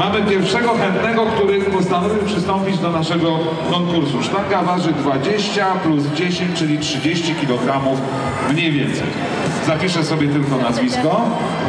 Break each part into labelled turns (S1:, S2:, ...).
S1: Mamy pierwszego chętnego, który postanowił przystąpić do naszego konkursu. Sztanga waży 20 plus 10, czyli 30 kg mniej więcej. Zapiszę sobie tylko nazwisko.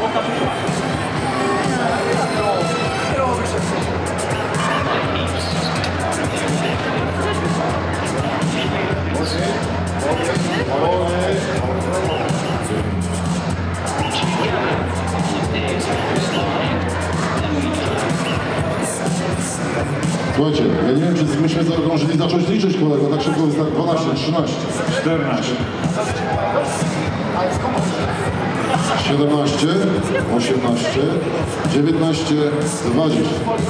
S2: Słuchajcie, ja nie wiem, czy myśmy zdążyli zacząć liczyć, kolego, tak szybko jest 12, 13.
S1: 14.
S2: 17, 18, 19, 20.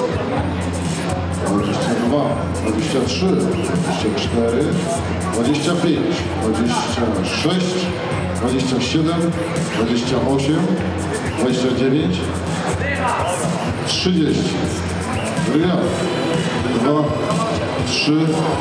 S2: 22, 23, 24, 25, 26, 27, 28, 29, 30. Raz, 2, 3,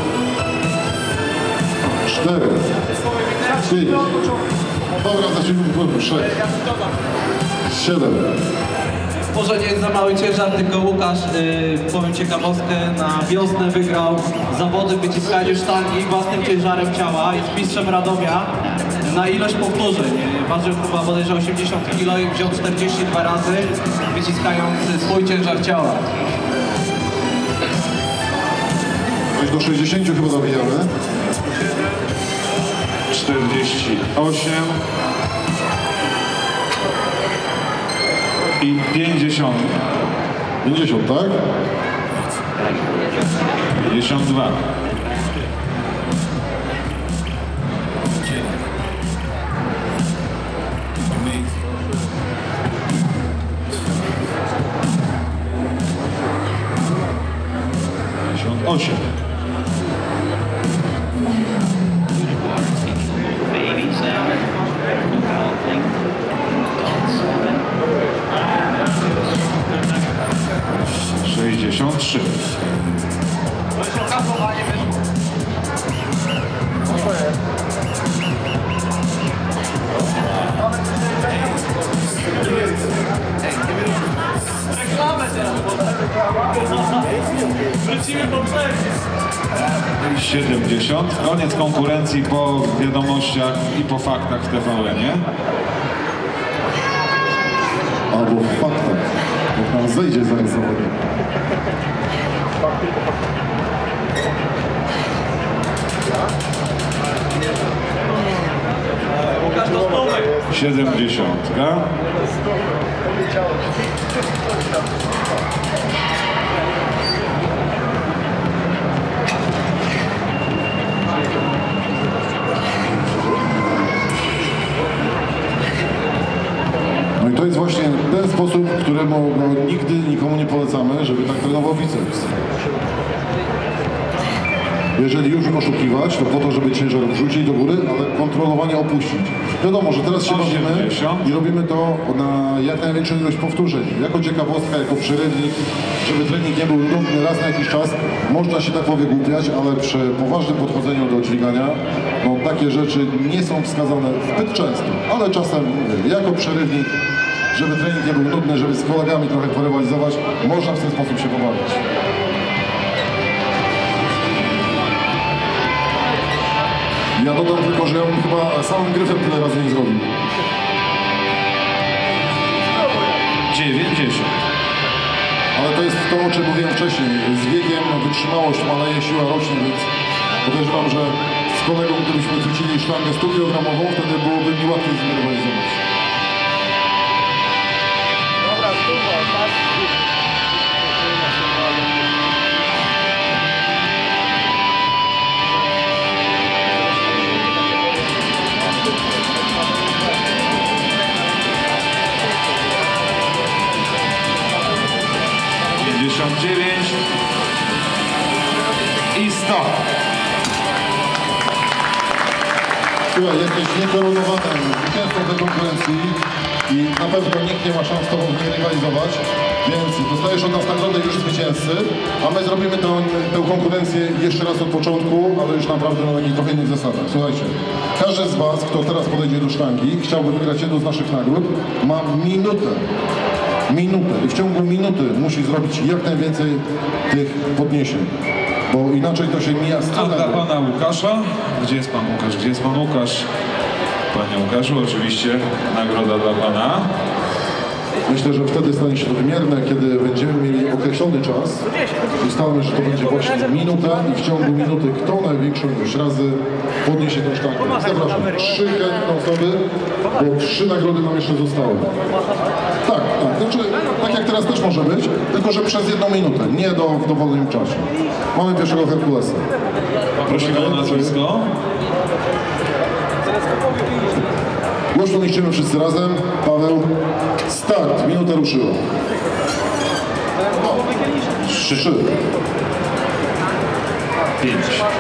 S2: 4, 5. Dobra, zacznijmy 6, 7.
S3: Może nie jest za mały ciężar, tylko Łukasz, powiem ciekawostkę, na wiosnę wygrał zawody w wyciskaniu sztangi własnym ciężarem ciała. Jest mistrzem Radomia na ilość powtórzeń. Ważył chyba bodajże 80 kg i wziął 42 razy, wyciskając swój ciężar ciała.
S2: Do 60 chyba zabijamy.
S1: 48 i 50.
S2: 50, tak?
S1: 52. 58. 63. 70. Koniec konkurencji po wiadomościach i po faktach w TVN-ie.
S2: Albo w faktach. Jak nam zejdzie zaraz zawodnik.
S3: Łukasz, to stołek.
S1: 70.
S2: No i to jest właśnie ten sposób, któremu nigdy nikomu nie polecamy, żeby tak trenował biceps. Jeżeli już oszukiwać, to po to, żeby ciężar wrzucić do góry, ale kontrolowanie opuścić. Wiadomo, że teraz się bawimy i robimy to na jak największą ilość powtórzeń. Jako ciekawostka, jako przerywnik, żeby trening nie był nudny raz na jakiś czas, można się tak powygłupiać, ale przy poważnym podchodzeniu do dźwigania, no takie rzeczy nie są wskazane zbyt często, ale czasem jako przerywnik, żeby trening nie był nudny, żeby z kolegami trochę porywalizować, można w ten sposób się pobawić. Ja dodam tylko, że ja bym chyba samym gryfem tyle razy nie zrobił.
S1: 90.
S2: Ale to jest to, o czym mówiłem wcześniej. Z wiekiem wytrzymałość maleje, siła rośnie, więc podejrzewam, że z kolegą, gdybyśmy chwycili sztangę 100 kg, wtedy byłoby mi łatwiej z nim rywalizować.
S4: Dobra, stuwa, tak?
S1: 59 i 100.
S2: Słuchaj, jesteś niekoronowanym zwycięzcą tej konkurencji i na pewno nikt nie ma szans z tobą nie rywalizować, więc dostajesz od nas nagrodę już zwycięzcy, a my zrobimy tę konkurencję jeszcze raz od początku, ale już naprawdę na takich trochę innych zasadach. Słuchajcie, każdy z was, kto teraz podejdzie do sztangi, chciałby wygrać jedną z naszych nagród, ma minutę. minutę. I w ciągu minuty musi zrobić jak najwięcej tych podniesień. Bo inaczej to się mija z
S1: A dla
S2: celem.
S1: pana Łukasza? Gdzie jest pan Łukasz? Gdzie jest pan Łukasz? Panie Łukaszu, oczywiście nagroda dla pana.
S2: Myślę, że wtedy stanie się to wymierne, kiedy będziemy mieli określony czas. Ustalmy, że to będzie właśnie minuta i w ciągu minuty kto największą ilość razy podniesie tę sztangę. Zapraszam, 3 chętne osoby, bo 3 nagrody nam jeszcze zostały. Tak, znaczy tak jak teraz też może być, tylko że przez 1 minutę, nie w dowolnym czasie. Mamy pierwszego Herkulesa.
S1: Prosimy o nazwisko.
S2: Głośno niszczymy wszyscy razem. Paweł, start, minuta ruszyła. 3.
S1: 5.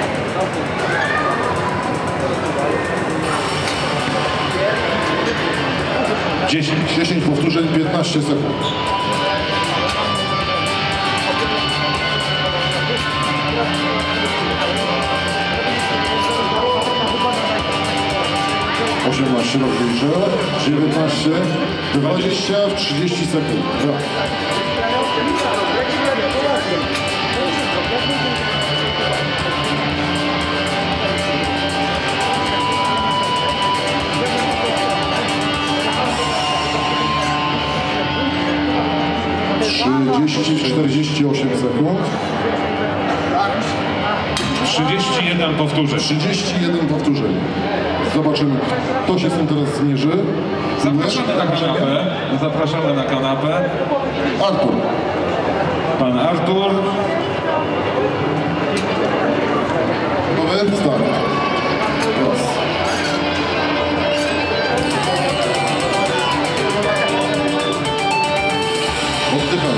S2: 10 powtórzeń, 15 sekund. 18 rozliczę, 19, 20, 30 sekund. Brawo. Trzydzieści, 48 sekund.
S1: 31 powtórzeń.
S2: 31 powtórzeń. Zobaczymy, kto się z tym teraz zmierzy.
S1: Zapraszamy na kanapę. Zapraszamy na kanapę.
S2: Artur.
S1: Pan Artur.
S2: Gotowy? Start. Raz. Oddychaj.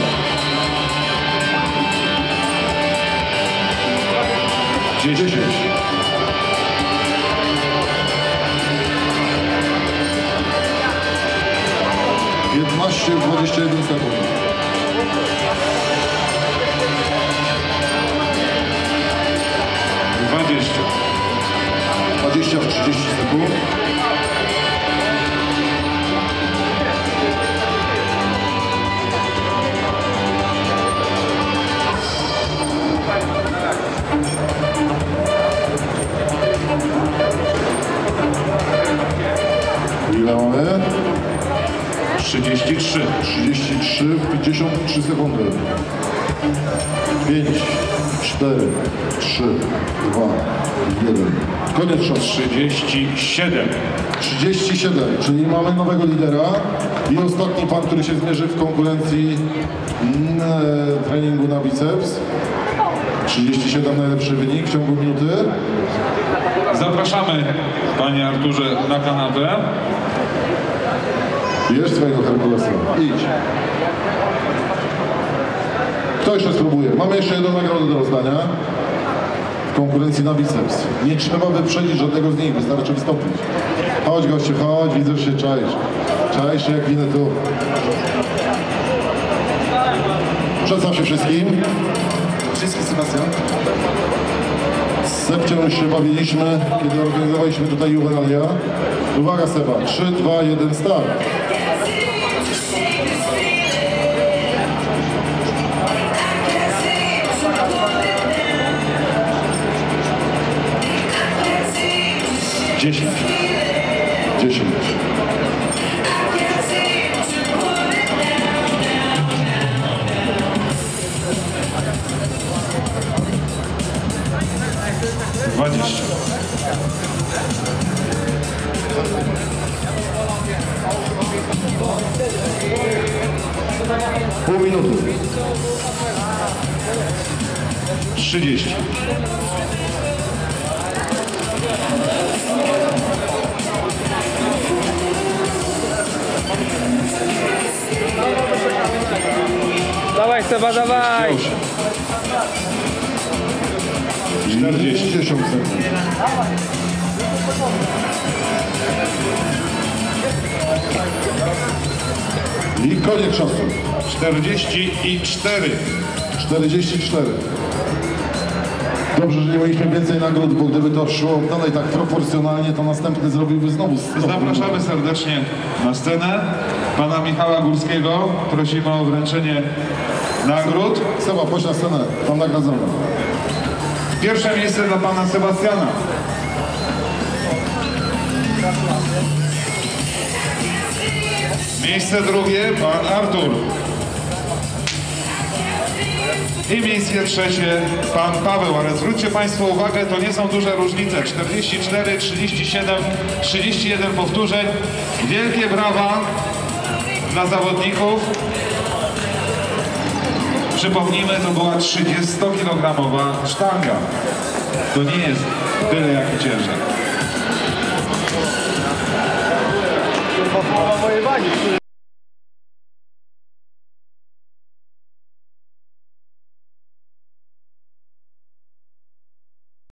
S2: 10. 15, 21 sekund. 20 w 30 sekund.
S1: 33.
S2: 33 w 53 sekundy. 5, 4, 3, 2, 1. Koniec czasu.
S1: 37.
S2: 37, czyli mamy nowego lidera i ostatni pan, który się zmierzy w konkurencji treningu na biceps. 37 najlepszy wynik w ciągu minuty.
S1: Zapraszamy, panie Arturze, na kanapę.
S2: Bierz swojego Herkulesa. Idź. Kto jeszcze spróbuje? Mamy jeszcze jedną nagrodę do rozdania w konkurencji na biceps. Nie trzeba wyprzedzić żadnego z nich, wystarczy wystąpić. Chodź gościu, chodź, widzę, że się czaisz. Czaisz się jak winę tu. Przedstaw się wszystkim.
S5: Wszystkim Sebastian.
S2: Z Sebciem już się bawiliśmy, kiedy organizowaliśmy tutaj juwenalia. Uwaga Seba, 3, 2, 1, start.
S1: Dziesięć.
S2: 10.
S1: 20.
S2: 0,5 minuty.
S1: 30.
S4: 'Dawaj Seba, dawaj!
S1: 40.
S2: 10 sekund. I koniec czasu.
S1: 44.
S2: 44. Dobrze, że nie mieliśmy więcej nagród, bo gdyby to szło dalej tak proporcjonalnie, to następny zrobiłby znowu 100.
S1: Zapraszamy serdecznie na scenę pana Michała Górskiego. Prosimy o wręczenie nagród.
S2: Seba, chodź na scenę, tam nagradzamy.
S1: Pierwsze miejsce dla pana Sebastiana. Miejsce drugie pan Artur. I miejsce trzecie pan Paweł, ale zwróćcie państwo uwagę, to nie są duże różnice. 44, 37, 31 powtórzeń. Wielkie brawa dla zawodników. Przypomnijmy, to była 30-kilogramowa sztanga. To nie jest tyle jaki ciężar.
S4: Moje wagi.